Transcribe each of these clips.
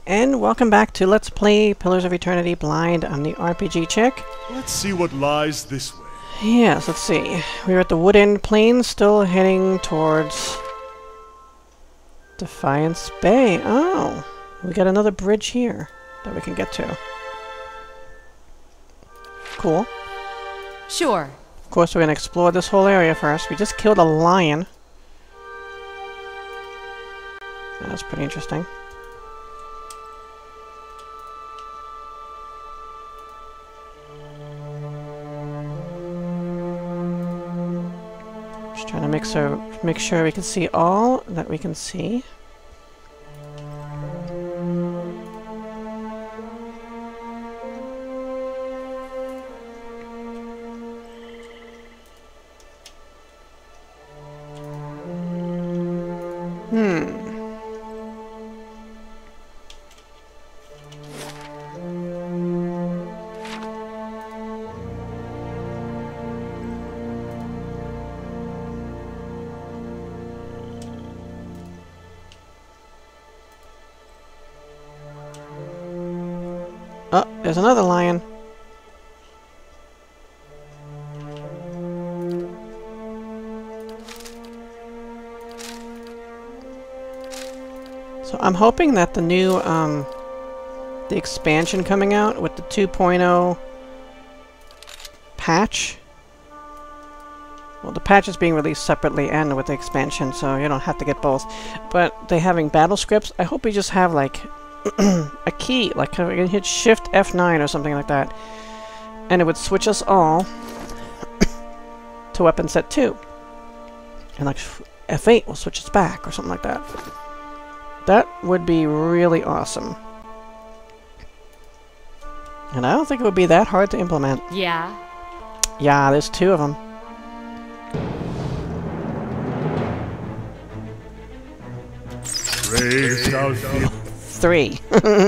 and welcome back to Let's Play Pillars of Eternity Blind. I'm the RPG Chick. Let's see what lies this way. Yes, let's see. We're at the Woodend Plains, still heading towards Defiance Bay. Oh, we got another bridge here that we can get to. Cool. Sure. Of course, we're going to explore this whole area first. We just killed a lion. That's pretty interesting. Just trying to make sure we can see all that we can see. Oh, there's another lion. So I'm hoping that the new, the expansion coming out with the 2.0 patch. Well, the patch is being released separately and with the expansion, so you don't have to get both. But they having battle scripts, I hope we just have like a key, like we can hit Shift F9 or something like that, and it would switch us all to weapon set 2. And like F8 will switch us back or something like that. That would be really awesome. And I don't think it would be that hard to implement. Yeah. Yeah, there's 2 of them. Praise thou 3.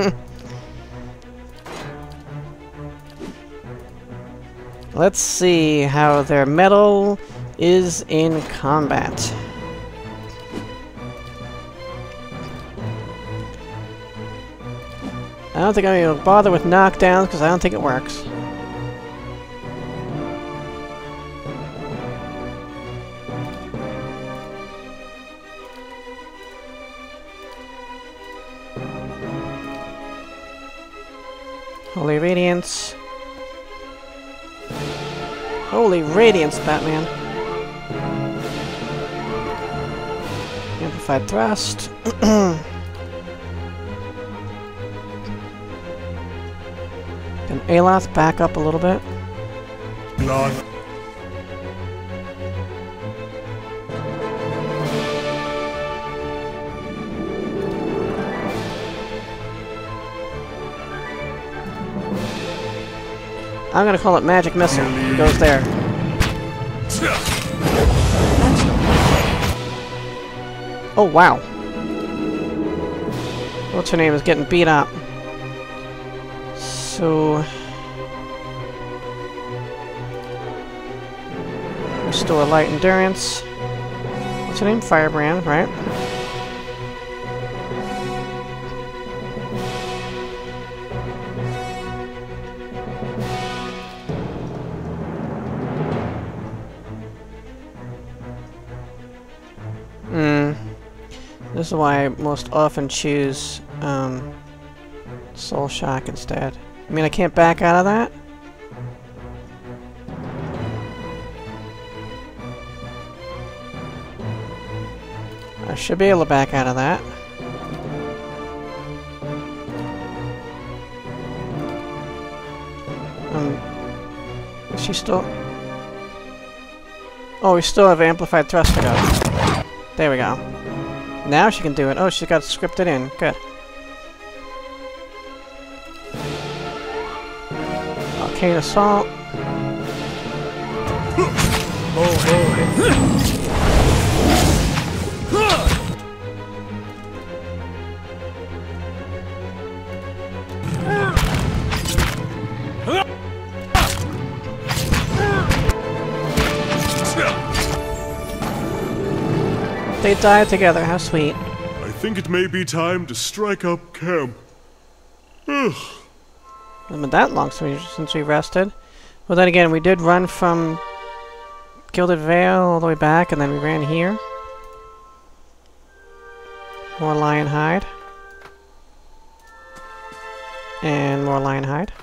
Let's see how their metal is in combat. I don't think I'm going to bother with knockdowns because I don't think it works. Holy Radiance. Holy Radiance, Batman. Amplified Thrust. Can Aloth back up a little bit? blood. I'm gonna call it Magic Missile. It goes there. Oh, wow. What's her name is getting beat up. So... restore light endurance. What's her name? Firebrand, right? This is why I most often choose Soul Shock instead. I mean, I can't back out of that. I should be able to back out of that. Is she still... Oh, we still have Amplified Thrust to go. There we go. Now she can do it. Oh, she's got it scripted in. Good. Arcane Assault. They died together, how sweet. I think it may be time to strike up camp. Hasn't been that long since we rested. Well, then again, we did run from Gilded Vale all the way back, and then we ran here. More lion hide. And more lion hide.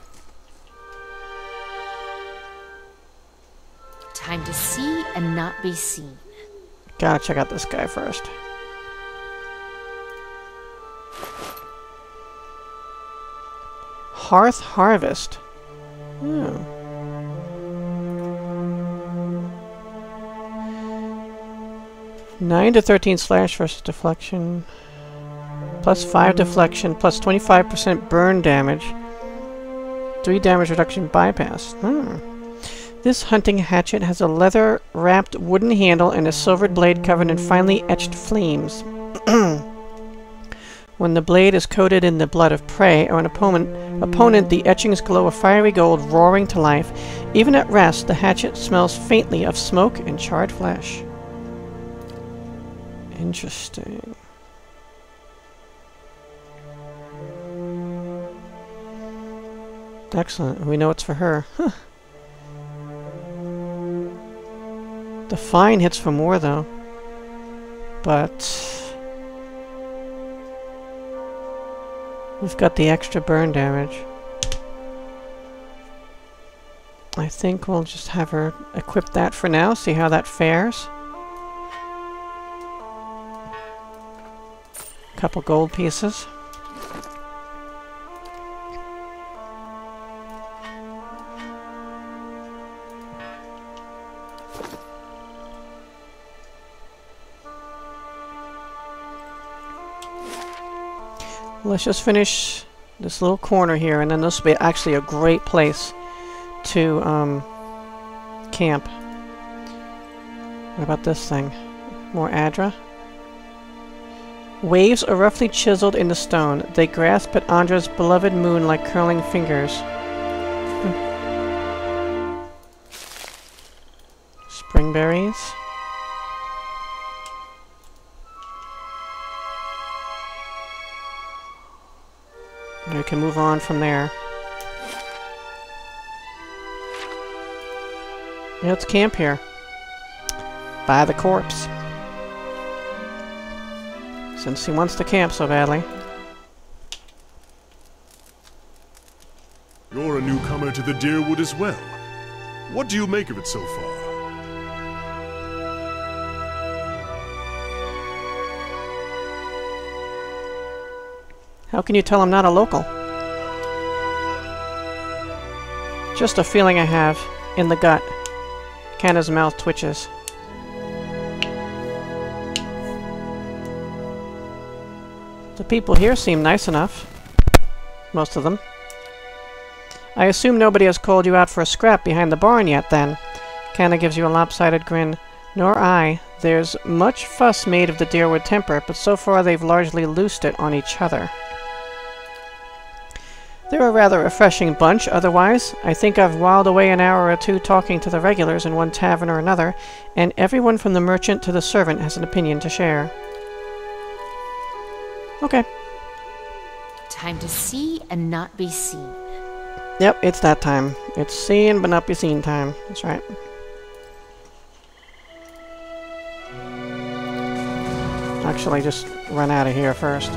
Time to see and not be seen. Gotta check out this guy first. Hearth Harvest. Hmm. Nine to 13 slash versus deflection. Plus 5 deflection, plus 25% burn damage. 3 damage reduction bypass. This hunting hatchet has a leather-wrapped wooden handle and a silvered blade covered in finely etched flames. When the blade is coated in the blood of prey or an opponent, the etchings glow a fiery gold, roaring to life. Even at rest, the hatchet smells faintly of smoke and charred flesh. Interesting. Excellent. We know it's for her. Huh. The fine hits for more, though. But we've got the extra burn damage. I think we'll just have her equip that for now, see how that fares. Couple gold pieces. Let's just finish this little corner here, and then this will be actually a great place to camp. What about this thing? More Adra? Waves are roughly chiseled in the stone. They grasp at Andra's beloved moon like curling fingers. Springberries. And we can move on from there. Yeah, let's camp here. By the corpse. Since he wants to camp so badly. You're a newcomer to the Deerwood as well. What do you make of it so far? How can you tell I'm not a local? Just a feeling I have in the gut. Kanna's mouth twitches. The people here seem nice enough. Most of them. I assume nobody has called you out for a scrap behind the barn yet, then. Kanna gives you a lopsided grin. Nor I. There's much fuss made of the Deerwood temper, but so far they've largely loosed it on each other. They're a rather refreshing bunch, otherwise. I think I've whiled away an hour or two talking to the regulars in one tavern or another, and everyone from the merchant to the servant has an opinion to share. Okay. Time to see and not be seen. Yep, it's that time. It's seen but not be seen time. That's right. Actually, just run out of here first.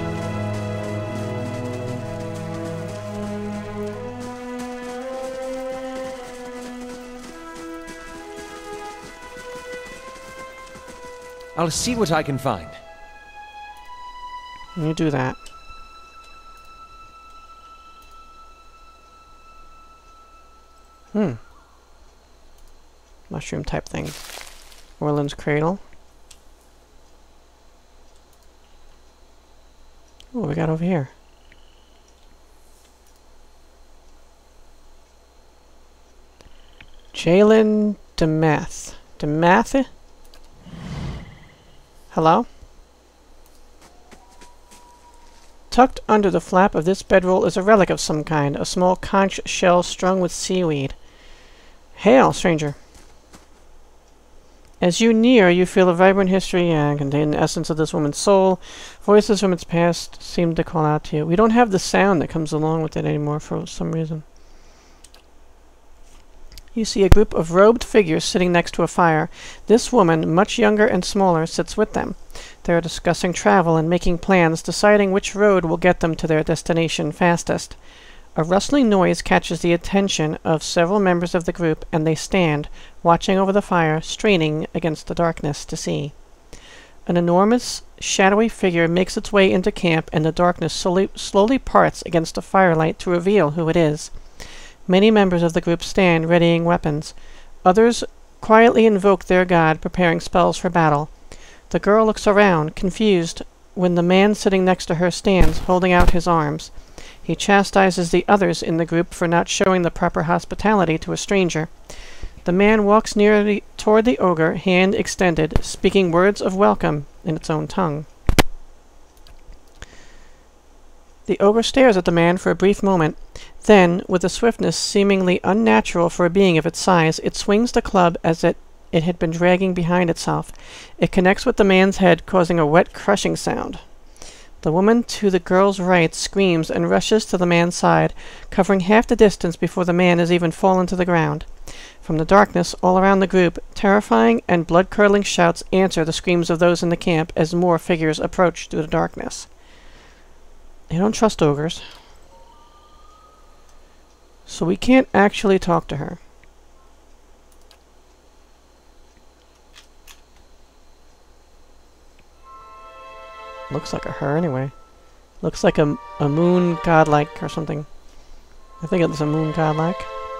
I'll see what I can find. You do that. Mushroom type thing. Orland's Cradle. What we got over here? Jalen Demath. Demath? Hello? Tucked under the flap of this bedroll is a relic of some kind, a small conch shell strung with seaweed. Hail, stranger. As you near, you feel a vibrant history and contain the essence of this woman's soul. Voices from its past seem to call out to you. We don't have the sound that comes along with it anymore for some reason. You see a group of robed figures sitting next to a fire. This woman, much younger and smaller, sits with them. They are discussing travel and making plans, deciding which road will get them to their destination fastest. A rustling noise catches the attention of several members of the group, and they stand, watching over the fire, straining against the darkness to see. An enormous, shadowy figure makes its way into camp, and the darkness slowly parts against the firelight to reveal who it is. Many members of the group stand, readying weapons. Others quietly invoke their god, preparing spells for battle. The girl looks around, confused, when the man sitting next to her stands, holding out his arms. He chastises the others in the group for not showing the proper hospitality to a stranger. The man walks toward the ogre, hand extended, speaking words of welcome in its own tongue. The ogre stares at the man for a brief moment. Then, with a swiftness seemingly unnatural for a being of its size, it swings the club as it had been dragging behind itself. It connects with the man's head, causing a wet, crushing sound. The woman to the girl's right screams and rushes to the man's side, covering half the distance before the man has even fallen to the ground. From the darkness all around the group, terrifying and blood-curdling shouts answer the screams of those in the camp as more figures approach through the darkness. I don't trust ogres. So we can't actually talk to her. Looks like a her anyway. Looks like a moon godlike or something. I think it's a moon godlike.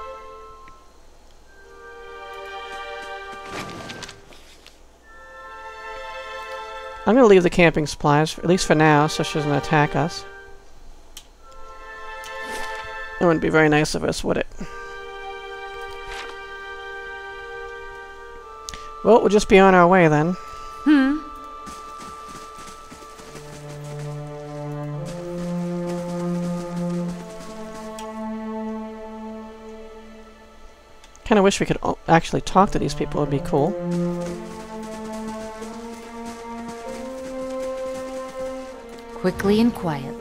I'm gonna leave the camping supplies, at least for now, so she doesn't attack us. It wouldn't be very nice of us, would it? Well, we'll just be on our way then. Kind of wish we could actually talk to these people. It would be cool. Quickly and quietly.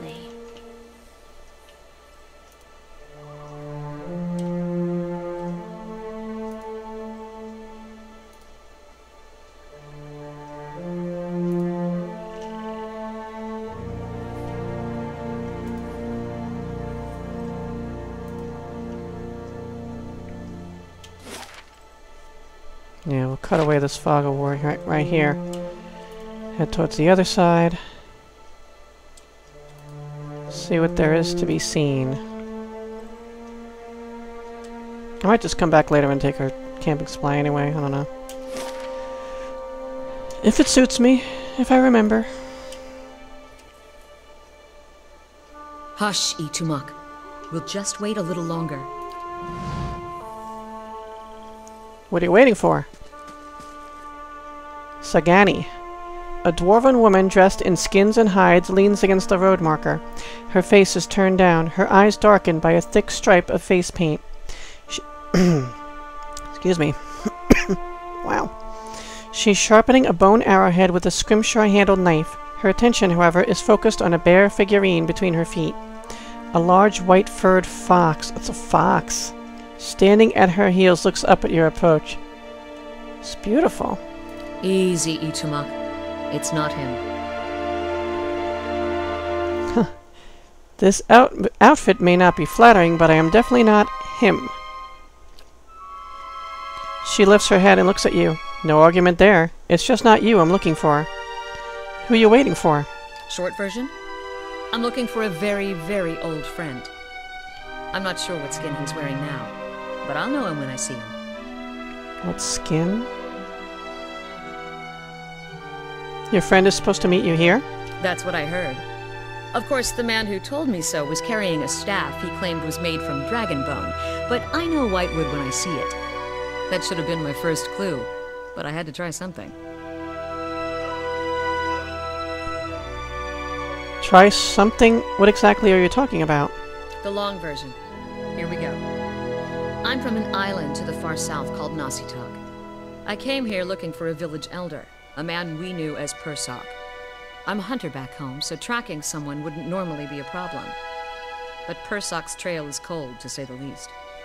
Yeah, we'll cut away this fog of war right here. Head towards the other side. See what there is to be seen. I might just come back later and take our camping supply anyway. I don't know. If it suits me. If I remember. Hush, Itumak. We'll just wait a little longer. What are you waiting for? Sagani. A dwarven woman dressed in skins and hides leans against the road marker. Her face is turned down, her eyes darkened by a thick stripe of face paint. Excuse me. Wow. She's sharpening a bone arrowhead with a scrimshaw-handled knife. Her attention, however, is focused on a bare figurine between her feet. A large white-furred fox. It's a fox. Standing at her heels, looks up at your approach. It's beautiful. Easy, Itumak. It's not him. Huh. This outfit may not be flattering, but I am definitely not him. She lifts her head and looks at you. No argument there. It's just not you I'm looking for. Who are you waiting for? Short version? I'm looking for a very, very old friend. I'm not sure what skin he's wearing now, but I'll know him when I see him. What skin? Your friend is supposed to meet you here? That's what I heard. Of course, the man who told me so was carrying a staff he claimed was made from dragon bone, but I know whitewood when I see it. That should have been my first clue, but I had to try something. Try something? What exactly are you talking about? The long version. Here we go. I'm from an island to the far south called Nasitog. I came here looking for a village elder, a man we knew as Persok. I'm a hunter back home, so tracking someone wouldn't normally be a problem. But Persok's trail is cold, to say the least.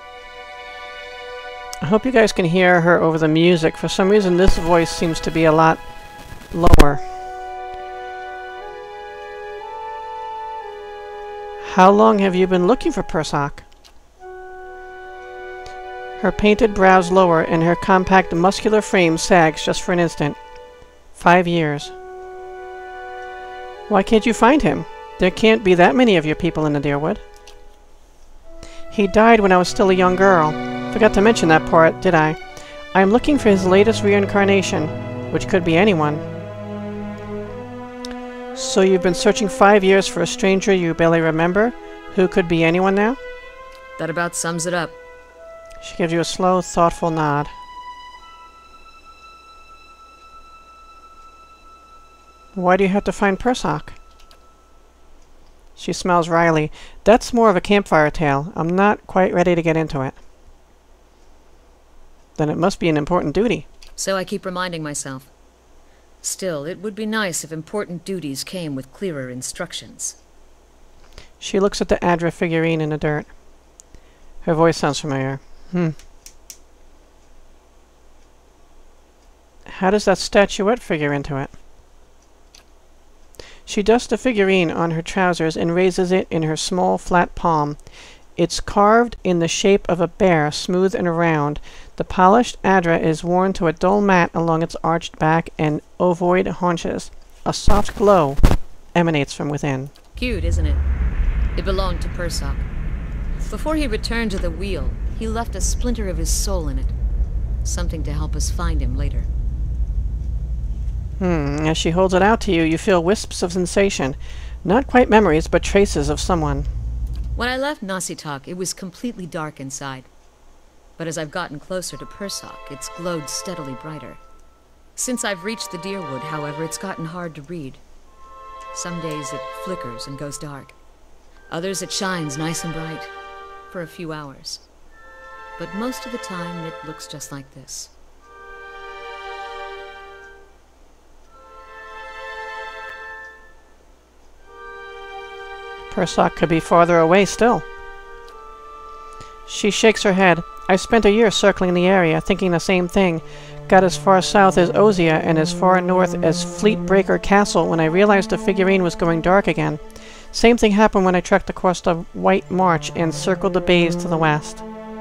I hope you guys can hear her over the music. For some reason, this voice seems to be a lot lower. How long have you been looking for Persok? Her painted brows lower and her compact muscular frame sags just for an instant. 5 years. Why can't you find him? There can't be that many of your people in the Deerwood. He died when I was still a young girl. Forgot to mention that part, did I? I am looking for his latest reincarnation, which could be anyone. So you've been searching 5 years for a stranger you barely remember, who could be anyone now? That about sums it up. She gives you a slow, thoughtful nod. Why do you have to find Persok? She smiles wryly. That's more of a campfire tale. I'm not quite ready to get into it. Then it must be an important duty. So I keep reminding myself. Still, it would be nice if important duties came with clearer instructions. She looks at the Adra figurine in the dirt. Her voice sounds familiar. How does that statuette figure into it? She dusts the figurine on her trousers and raises it in her small, flat palm. It's carved in the shape of a bear, smooth and round. The polished Adra is worn to a dull mat along its arched back and ovoid haunches. A soft glow emanates from within. Cute, isn't it? It belonged to Persok. Before he returned to the wheel, he left a splinter of his soul in it. Something to help us find him later. As she holds it out to you, you feel wisps of sensation. Not quite memories, but traces of someone. When I left Nasitak, it was completely dark inside. But as I've gotten closer to Persok, it's glowed steadily brighter. Since I've reached the Deerwood, however, it's gotten hard to read. Some days it flickers and goes dark. Others it shines nice and bright. For a few hours. But most of the time, it looks just like this. Persok could be farther away still. She shakes her head. I spent a year circling the area, thinking the same thing. Got as far south as Ozia and as far north as Fleetbreaker Castle when I realized the figurine was going dark again. Same thing happened when I trekked across the White March and circled the bays to the west.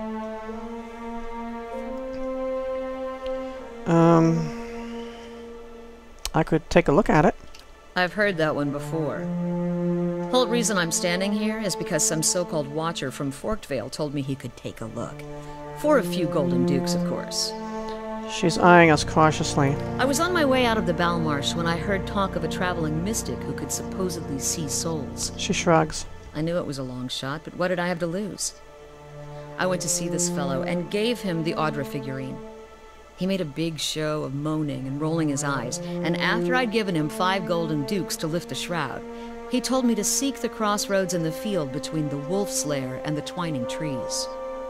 I could take a look at it. I've heard that one before. Whole reason I'm standing here is because some so-called watcher from Forked told me he could take a look. For a few golden dukes, of course. She's eyeing us cautiously. I was on my way out of the Balmarsh when I heard talk of a traveling mystic who could supposedly see souls. She shrugs. I knew it was a long shot, but what did I have to lose? I went to see this fellow and gave him the Audra figurine. He made a big show of moaning and rolling his eyes, and after I'd given him 5 golden dukes to lift the shroud, he told me to seek the crossroads in the field between the Wolf's Lair and the twining trees.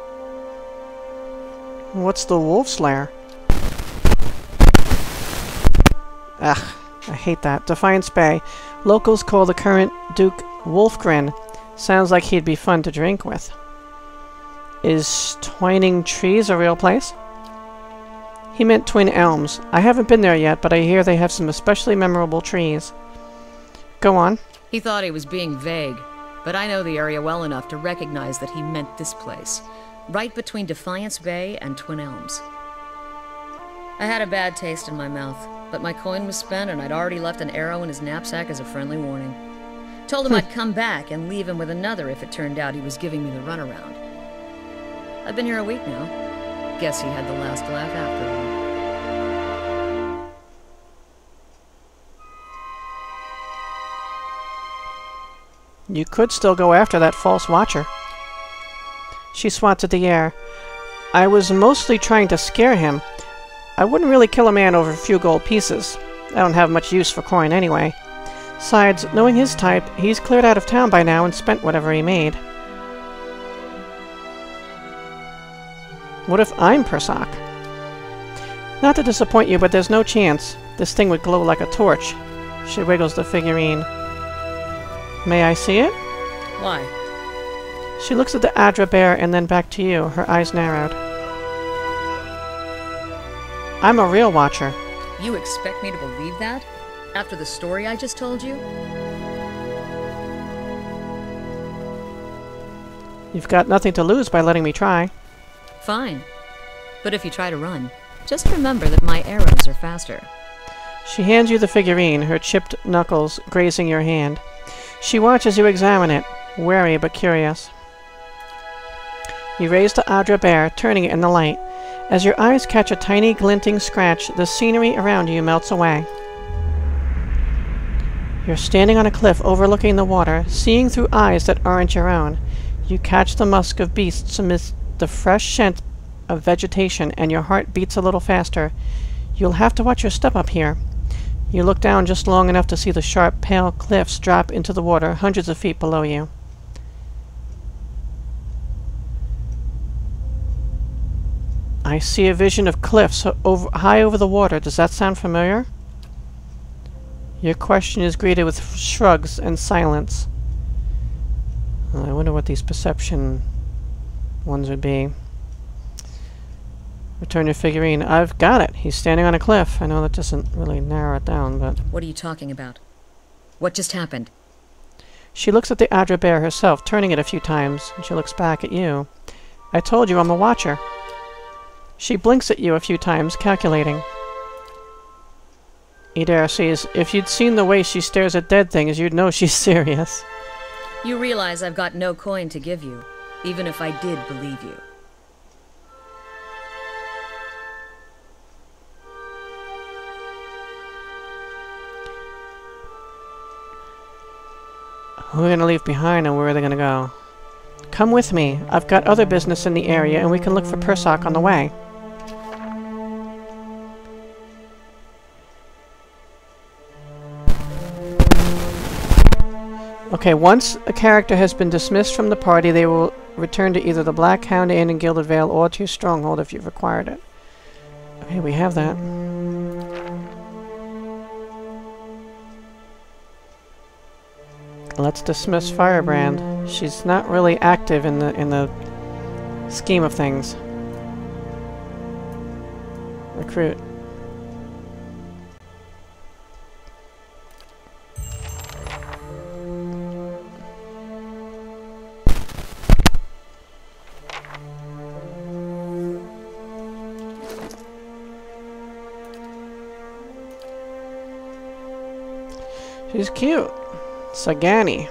What's the Wolf's Lair? Ugh, I hate that. Defiance Bay. Locals call the current Duke Wolfgren. Sounds like he'd be fun to drink with. Is Twining Trees a real place? He meant Twin Elms. I haven't been there yet, but I hear they have some especially memorable trees. Go on. He thought he was being vague, but I know the area well enough to recognize that he meant this place, right between Defiance Bay and Twin Elms. I had a bad taste in my mouth, but my coin was spent and I'd already left an arrow in his knapsack as a friendly warning. Told him I'd come back and leave him with another if it turned out he was giving me the runaround. I've been here a week now. Guess he had the last laugh after all. You could still go after that false watcher. She swats at the air. I was mostly trying to scare him. I wouldn't really kill a man over a few gold pieces. I don't have much use for coin anyway. Besides, knowing his type, he's cleared out of town by now and spent whatever he made. What if I'm Persok? Not to disappoint you, but there's no chance. This thing would glow like a torch. She wiggles the figurine. May I see it? Why? She looks at the Adra bear and then back to you, her eyes narrowed. I'm a real watcher. You expect me to believe that? After the story I just told you? You've got nothing to lose by letting me try. Fine. But if you try to run, just remember that my arrows are faster. She hands you the figurine, her chipped knuckles grazing your hand. She watches you examine it, wary but curious. You raise the Adra bear, turning it in the light. As your eyes catch a tiny glinting scratch, the scenery around you melts away. You're standing on a cliff overlooking the water, seeing through eyes that aren't your own. You catch the musk of beasts amidst the fresh scent of vegetation, and your heart beats a little faster. You'll have to watch your step up here. You look down just long enough to see the sharp, pale cliffs drop into the water hundreds of feet below you. I see a vision of cliffs high over the water. Does that sound familiar? Your question is greeted with shrugs and silence. I wonder what these perception ones would be. Return your figurine. I've got it. He's standing on a cliff. I know that doesn't really narrow it down, but... What are you talking about? What just happened? She looks at the Adra bear herself, turning it a few times, and she looks back at you. I told you I'm a watcher. She blinks at you a few times, calculating. Eder says, if you'd seen the way she stares at dead things, you'd know she's serious. You realize I've got no coin to give you, even if I did believe you. Who are we going to leave behind and where are they going to go? Come with me. I've got other business in the area and we can look for Persoc on the way. Okay, once a character has been dismissed from the party, they will return to either the Black Hound Inn in Gilded Vale or to your stronghold if you've acquired it. Okay, we have that. Let's dismiss Firebrand. She's not really active in the scheme of things. Recruit. She's cute. Sagani.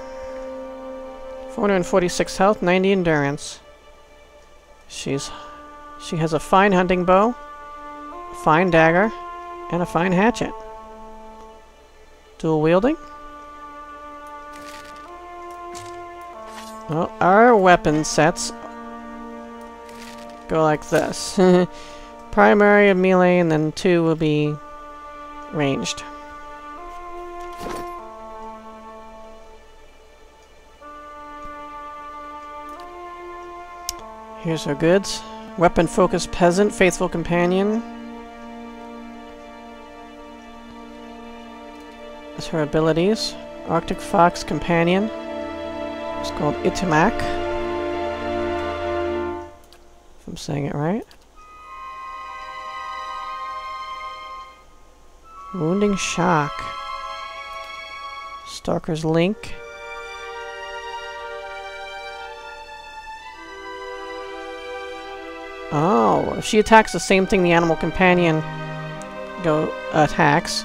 446 health, 90 endurance. She has a fine hunting bow, a fine dagger, and a fine hatchet. Dual wielding. Well, our weapon sets go like this. Primary and melee, and then 2 will be ranged. Here's her goods. Weapon-focused peasant, faithful companion. That's her abilities. Arctic fox companion. It's called Itimak. If I'm saying it right. Wounding shock. Stalker's link. Oh, if she attacks the same thing the animal companion attacks,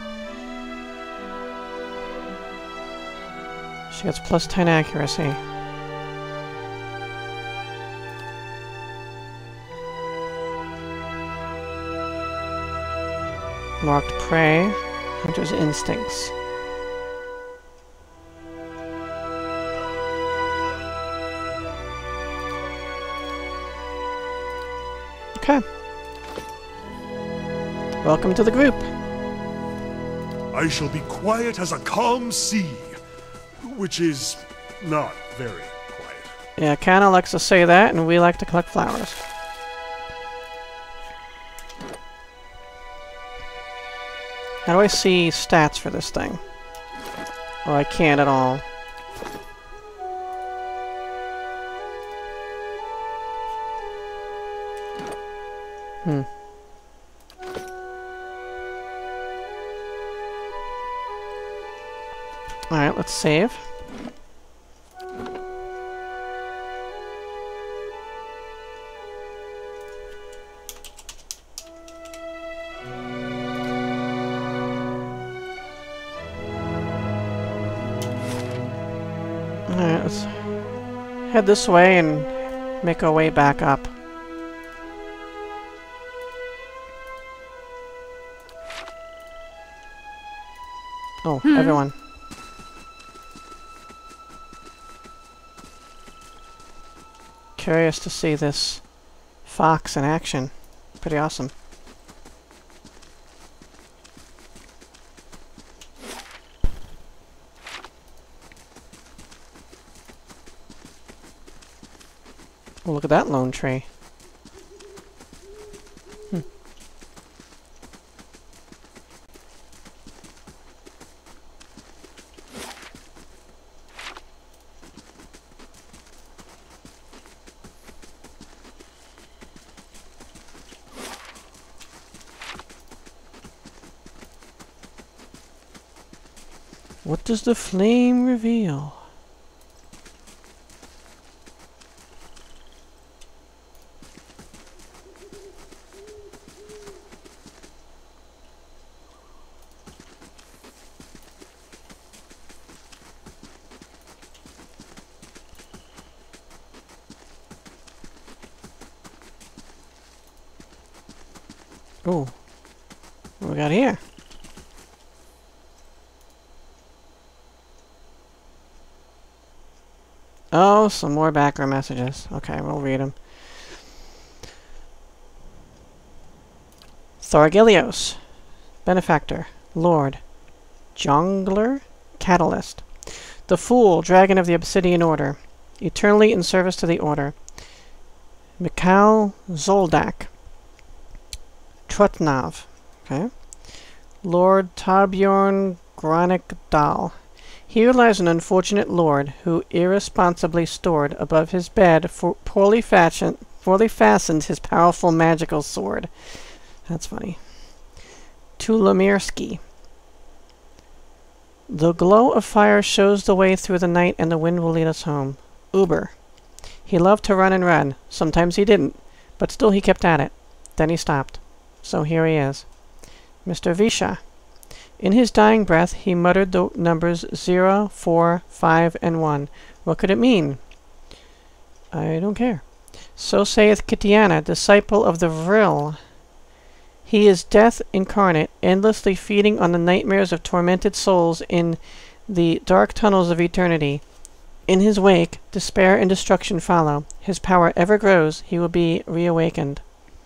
she gets plus 10 accuracy. Marked prey, hunter's instincts. Okay. Welcome to the group. I shall be quiet as a calm sea, which is not very quiet. Yeah, Kana likes to say that, and we like to collect flowers. How do I see stats for this thing? Or I can't at all. Hmm. Alright, let's save. Alright, let's head this way and make our way back up. Oh, everyone. Curious to see this fox in action. Pretty awesome. Oh, look at that lone tree. What does the flame reveal? Oh, what do we got here? Oh, some more background messages. Okay, we'll read them. Thorgilios, Benefactor, Lord, Jongler, Catalyst, the Fool, Dragon of the Obsidian Order, eternally in service to the Order, Mikhail Zoldak, Trutnav, okay, Lord Torbjorn Granik Dal. Here lies an unfortunate lord who irresponsibly stored above his bed poorly fastened his powerful magical sword. That's funny. Tulomirsky. The glow of fire shows the way through the night, and the wind will lead us home. Uber. He loved to run and run. Sometimes he didn't, but still he kept at it. Then he stopped. So here he is. Mr. Visha. In his dying breath, he muttered the numbers 0, 4, 5, and 1. What could it mean? I don't care. So saith Kitiana, disciple of the Vril. He is death incarnate, endlessly feeding on the nightmares of tormented souls in the dark tunnels of eternity. In his wake, despair and destruction follow. His power ever grows. He will be reawakened.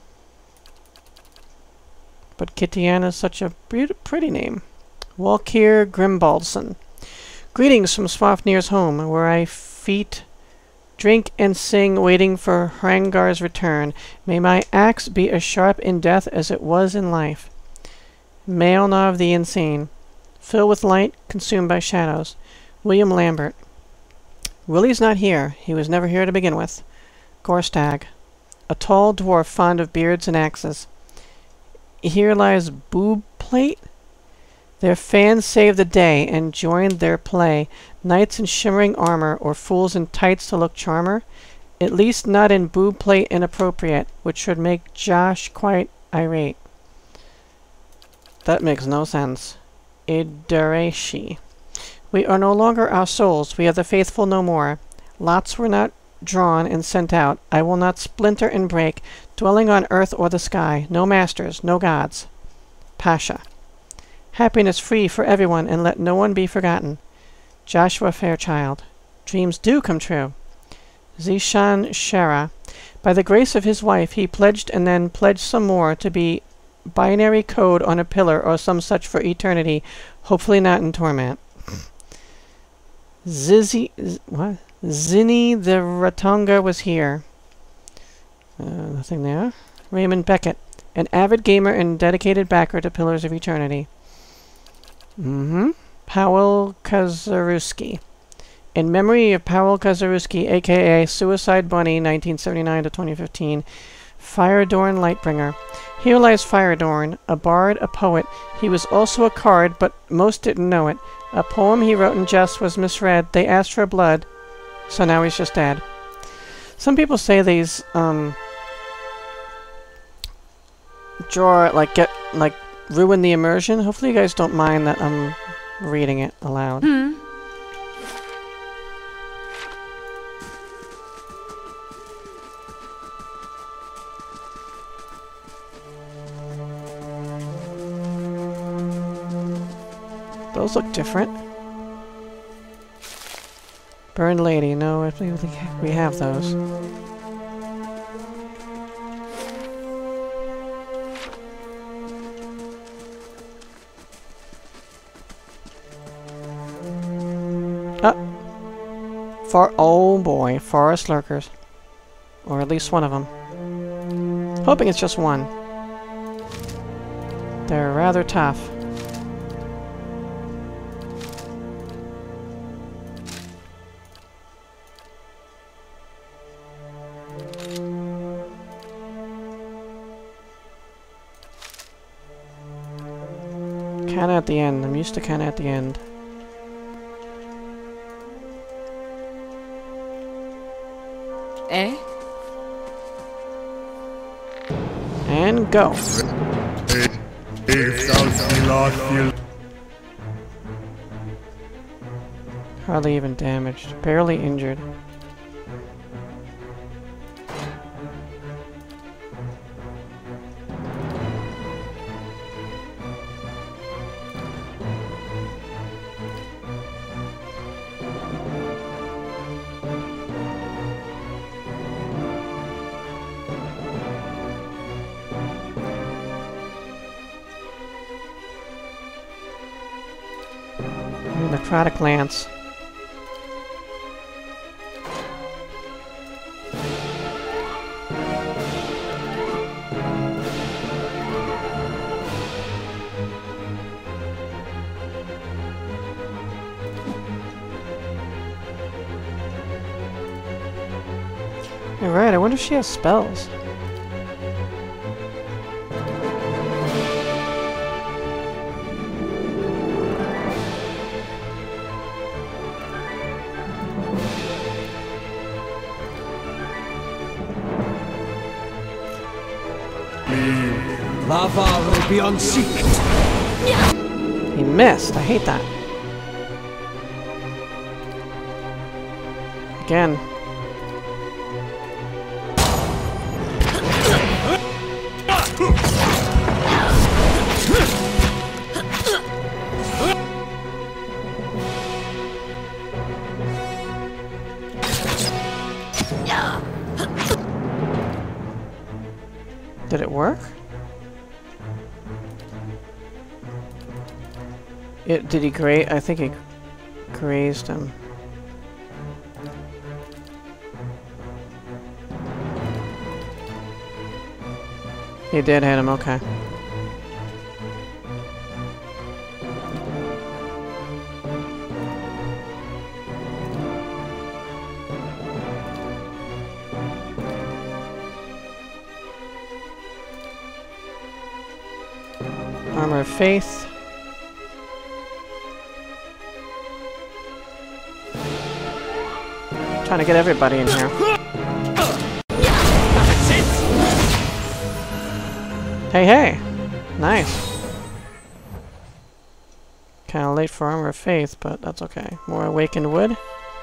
But Kitiana is such a pretty name. Walkir Grimbaldsson. Greetings from Swafnir's home, where I feet drink and sing, waiting for Hrangar's return. May my axe be as sharp in death as it was in life. Maelnov the Insane. Filled with light, consumed by shadows. William Lambert. Willie's not here. He was never here to begin with. Gorstag. A tall dwarf fond of beards and axes. Here lies Boob Plate. Their fans save the day and join their play. Knights in shimmering armor or fools in tights to look charmer. At least not in Boob Plate inappropriate, which should make Josh quite irate. That makes no sense. Idareshi. We are no longer our souls. We are the faithful no more. Lots were not drawn and sent out. I will not splinter and break, dwelling on earth or the sky. No masters, no gods. Pasha. Happiness free for everyone, and let no one be forgotten. Joshua Fairchild. Dreams do come true. Zishan Shara. By the grace of his wife, he pledged and then pledged some more to be binary code on a pillar or some such for eternity, hopefully not in torment. Zinni the Ratonga was here. Nothing there. Raymond Beckett. An avid gamer and dedicated backer to Pillars of Eternity. Powell Kazaruski. In memory of Powell Kazaruski, aka Suicide Bunny, 1979 to 2015, Firedorn Lightbringer. Here lies Firedorn, a bard, a poet. He was also a card, but most didn't know it. A poem he wrote in jest was misread. They asked for blood, so now he's just dead. Some people say these, ruin the immersion. Hopefully you guys don't mind that I'm reading it aloud. Those look different. Burned Lady. No, I think we have those. Oh boy, forest lurkers. Or at least one of them. Hoping it's just one. They're rather tough. Kinda at the end. I'm used to kinda at the end. Eh? And go. Hardly even damaged. Barely injured. Necrotic Lance. Alright, I wonder if she has spells. Lava will be unseek. He missed. I hate that. Again. Did it work? Did he graze? I think he grazed him. He did hit him, okay. Armor of Faith. Trying to get everybody in here. Hey, hey! Nice. Kinda late for Armor of Faith, but that's okay. More Awakened Wood.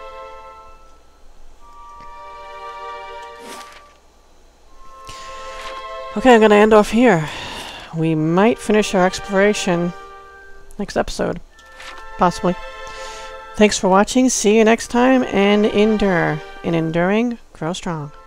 Okay, I'm gonna end off here. We might finish our exploration next episode. Possibly. Thanks for watching. See you next time, and endure. In enduring, grow strong.